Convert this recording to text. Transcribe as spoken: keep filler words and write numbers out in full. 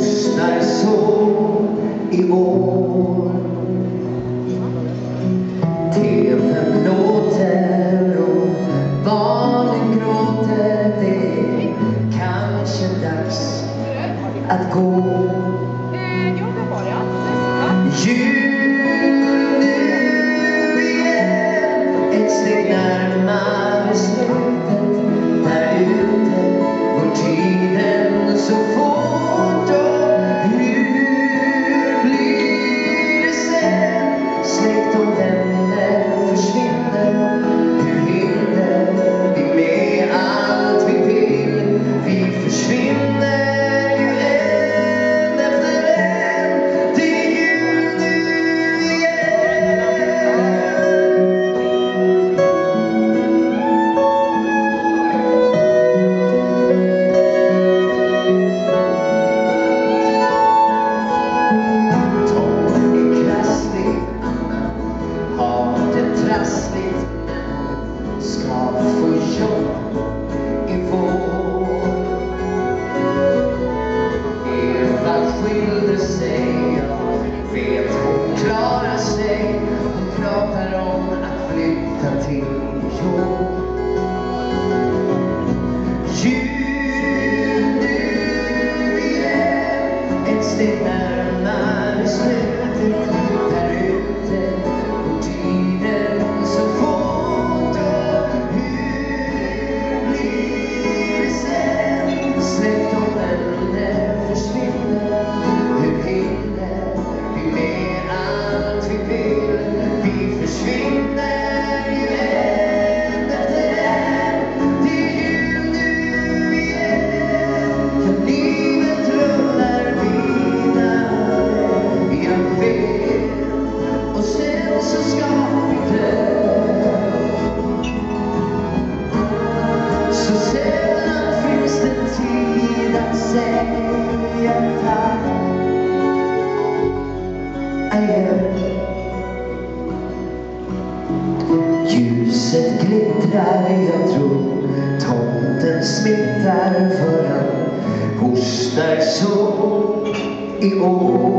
hostar så i år. Tvn låter och barnen gråter. Det är kanske dags att gå. Jul nu igen, ett steg närmare slutet. Där ute går tiden så fort. Och hur blir det sen? Släkt och vänner försvinner. Hur hinner vi med allt vi vill? Vi försvinner. Ska få jobb i vår. Eva skilde sig, jag vet hon klarar sig. Hon pratar om att flytta till jobb. Jul nu igen, ett steg närmare slutet. Där ute går tiden så fort. Så sällan finns det tid att säga tack. Adjö. Ljuset glittrar, jag tror tomten smittar, för han hostar så i år.